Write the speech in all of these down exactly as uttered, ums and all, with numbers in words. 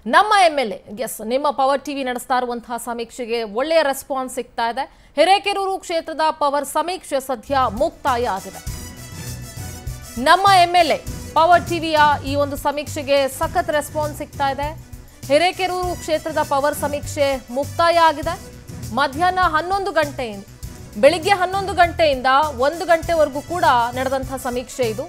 ನಮ್ಮ MLAs ನಿಮ್ಮ power TV ನಡೆಸ್ತಾ ಇರುವಂತಹ ಸಮೀಕ್ಷೆಗೆ ಒಳ್ಳೆಯ ರೆಸ್ಪಾನ್ಸ್ ಸಿಗ್ತಾ ಇದೆ. ಹಿರೇಕೆರೂರು ಕ್ಷೇತ್ರದ ಪವರ್ ಸಮೀಕ್ಷೆ ಸದ್ಯ ಮುಕ್ತಾಯ ಆಗಿದೆ. ನಮ್ಮ ಎಂ.ಎಲ್.ಎ ಪವರ್ ಟಿವಿಯ ಈ ಒಂದು ಸಮೀಕ್ಷೆಗೆ ಸಖತ್ ರೆಸ್ಪಾನ್ಸ್ ಸಿಗ್ತಾ ಇದೆ. ಹಿರೇಕೆರೂರು ಕ್ಷೇತ್ರದ ಪವರ್ ಸಮೀಕ್ಷೆ ಮುಕ್ತಾಯ ಆಗಿದೆ. ಮಧ್ಯಾಹ್ನ ಹನ್ನೊಂದು ಗಂಟೆಯಿಂದ ಬೆಳಿಗ್ಗೆ ಹನ್ನೊಂದು ಗಂಟೆಯಿಂದ ಒಂದು ಗಂಟೆವರೆಗೂ ಕೂಡ ನಡೆದಂತಹ ಸಮೀಕ್ಷೆ ಇದು.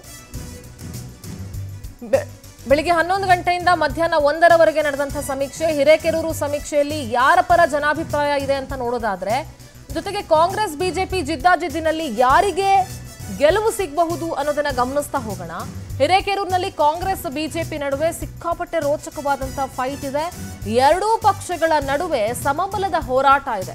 ಬೆಳಿಗ್ಗೆ ಹನ್ನೊಂದು ಗಂಟೆಯಿಂದ ಮಧ್ಯಾಹ್ನ ಒಂದರವರೆಗೆ ನಡೆದಂತಹ ಸಮೀಕ್ಷೆ. ಹಿರೇಕೆರೂರು ಸಮೀಕ್ಷೆಯಲ್ಲಿ ಯಾರ ಪರ ಜನಾಭಿಪ್ರಾಯ ಇದೆ ಅಂತ ನೋಡೋದಾದ್ರೆ, ಜೊತೆಗೆ ಕಾಂಗ್ರೆಸ್ ಬಿಜೆಪಿ ಜಿದ್ದಾಜಿದ್ದಿನಲ್ಲಿ ಯಾರಿಗೆ ಗೆಲುವು ಸಿಗಬಹುದು ಅನ್ನೋದನ್ನ ಗಮನಿಸ್ತಾ ಹೋಗೋಣ. ಹಿರೇಕೆರೂರಿನಲ್ಲಿ ಕಾಂಗ್ರೆಸ್ ಬಿಜೆಪಿ ನಡುವೆ ಸಿಕ್ಕಾಪಟ್ಟೆ ರೋಚಕವಾದಂತಹ ಫೈಟ್ ಇದೆ. ಎರಡೂ ಪಕ್ಷಗಳ ನಡುವೆ ಸಮಬಲದ ಹೋರಾಟ ಇದೆ.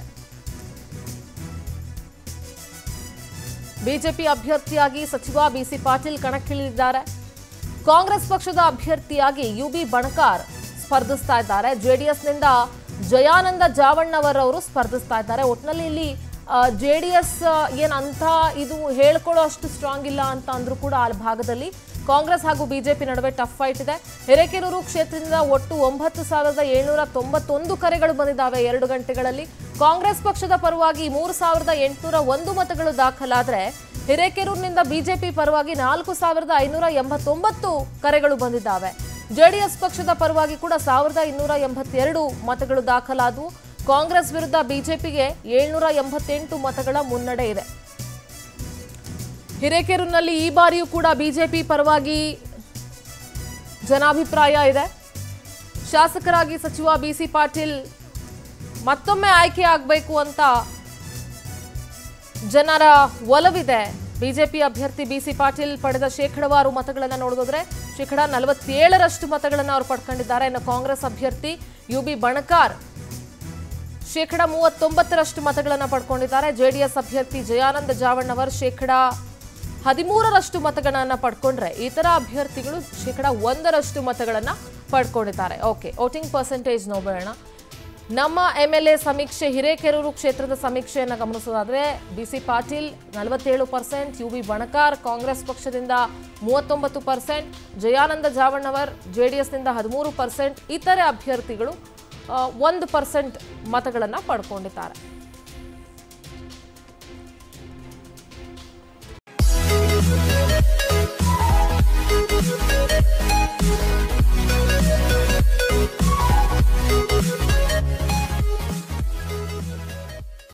ಬಿಜೆಪಿ ಅಭ್ಯರ್ಥಿಯಾಗಿ ಸಚಿವ ಬಿಸಿ ಪಾಟೀಲ್ ಕಣಕ್ಕಿಳಿದಿದ್ದಾರೆ. ಕಾಂಗ್ರೆಸ್ ಪಕ್ಷದ ಅಭ್ಯರ್ಥಿಯಾಗಿ ಯು ಬಿ ಬಣಕಾರ್ ಸ್ಪರ್ಧಿಸ್ತಾ ಇದ್ದಾರೆ. ಜೆಡಿಎಸ್ನಿಂದ ಜಯಾನಂದ ಜಾವಣ್ಣವರ್ ಅವರು ಸ್ಪರ್ಧಿಸ್ತಾ ಇದ್ದಾರೆ. ಒಟ್ಟಿನಲ್ಲಿ ಇಲ್ಲಿ ಜೆಡಿಎಸ್ ಏನಂತ ಇದು ಹೇಳ್ಕೊಳ್ಳೋ ಅಷ್ಟು ಸ್ಟ್ರಾಂಗ್ ಇಲ್ಲ ಅಂತ ಅಂದ್ರೂ ಕೂಡ ಆ ಭಾಗದಲ್ಲಿ ಕಾಂಗ್ರೆಸ್ ಹಾಗೂ ಬಿಜೆಪಿ ನಡುವೆ ಟಫ್ ಫೈಟ್ ಇದೆ. ಹಿರೇಕೆರೂರು ಕ್ಷೇತ್ರದಿಂದ ಒಟ್ಟು ಒಂಬತ್ತು ಸಾವಿರದ ಏಳ್ನೂರ ತೊಂಬತ್ತೊಂದು ಕರೆಗಳು ಬಂದಿದ್ದಾವೆ ಎರಡು ಗಂಟೆಗಳಲ್ಲಿ. ಕಾಂಗ್ರೆಸ್ ಪಕ್ಷದ ಪರವಾಗಿ ಮೂರು ಸಾವಿರದ ಎಂಟುನೂರ ಒಂದು ಮತಗಳು ದಾಖಲಾದರೆ ಹಿರೇಕೆರೂರಿನಿಂದ ಬಿಜೆಪಿ ಪರವಾಗಿ ನಾಲ್ಕು ಸಾವಿರದ ಐನೂರ ಎಂಬತ್ತೊಂಬತ್ತು ಕರೆಗಳು ಬಂದಿದ್ದಾವೆ. ಜೆಡಿಎಸ್ ಪಕ್ಷದ ಪರವಾಗಿ ಕೂಡ ಸಾವಿರದ ಇನ್ನೂರ ಎಂಬತ್ತೆರಡು ಮತಗಳು ದಾಖಲಾದವು. ಕಾಂಗ್ರೆಸ್ ವಿರುದ್ಧ ಬಿಜೆಪಿಗೆ ಏಳ್ನೂರ ಎಂಬತ್ತೆಂಟು ಮತಗಳ ಮುನ್ನಡೆ ಇದೆ. ಹಿರೇಕೆರೂರಿನಲ್ಲಿ ಈ ಬಾರಿಯೂ ಕೂಡ ಬಿಜೆಪಿ ಪರವಾಗಿ ಜನಾಭಿಪ್ರಾಯ ಇದೆ. ಶಾಸಕರಾಗಿ ಸಚಿವ ಬಿಸಿ ಪಾಟೀಲ್ ಮತ್ತೊಮ್ಮೆ ಆಯ್ಕೆ ಆಗಬೇಕು ಅಂತ ಜನರ ಒಲವಿದೆ. ಬಿಜೆಪಿ ಅಭ್ಯರ್ಥಿ ಬಿಸಿ ಪಾಟೀಲ್ ಪಡೆದ ಶೇಕಡವಾರು ಮತಗಳನ್ನು ನೋಡಿದ್ರೆ ಶೇಕಡ ನಲವತ್ತೇಳರಷ್ಟು ಮತಗಳನ್ನು ಅವರು ಪಡ್ಕೊಂಡಿದ್ದಾರೆ. ಇನ್ನು ಕಾಂಗ್ರೆಸ್ ಅಭ್ಯರ್ಥಿ ಯು ಬಿ ಬಣಕಾರ್ ಶೇಕಡ ಮೂವತ್ತೊಂಬತ್ತರಷ್ಟು ಮತಗಳನ್ನು ಪಡ್ಕೊಂಡಿದ್ದಾರೆ. ಜೆಡಿಎಸ್ ಅಭ್ಯರ್ಥಿ ಜಯಾನಂದ ಜಾವಣ್ಣವರ್ ಶೇಕಡ ಹದಿಮೂರರಷ್ಟು ಮತಗಳನ್ನು ಪಡ್ಕೊಂಡ್ರೆ ಇತರ ಅಭ್ಯರ್ಥಿಗಳು ಶೇಕಡ ಒಂದರಷ್ಟು ಮತಗಳನ್ನು ಪಡ್ಕೊಂಡಿದ್ದಾರೆ. ಓಕೆ, ವೋಟಿಂಗ್ ಪರ್ಸೆಂಟೇಜ್ ನೋಡೋಣ. ನಮ್ಮ ಎಂ.ಎಲ್.ಎ ಸಮೀಕ್ಷೆ ಹಿರೇಕೆರೂರು ಕ್ಷೇತ್ರದ ಸಮೀಕ್ಷೆಯನ್ನು ಗಮನಿಸೋದಾದ್ರೆ ಬಿಸಿ ಪಾಟೀಲ್ Patil percent, U B Banakar Congress ಪಕ್ಷದಿಂದ ಮೂವತ್ತೊಂಬತ್ತು ಪರ್ಸೆಂಟ್, ಜಯಾನಂದ ಜಾವಣ್ಣವರ್ ಜೆಡಿಎಸ್ನಿಂದ ಹದಿಮೂರು ಪರ್ಸೆಂಟ್, ಇತರೆ ಅಭ್ಯರ್ಥಿಗಳು ಒಂದು ಪರ್ಸೆಂಟ್ ಮತಗಳನ್ನು ಪಡ್ಕೊಂಡಿದ್ದಾರೆ.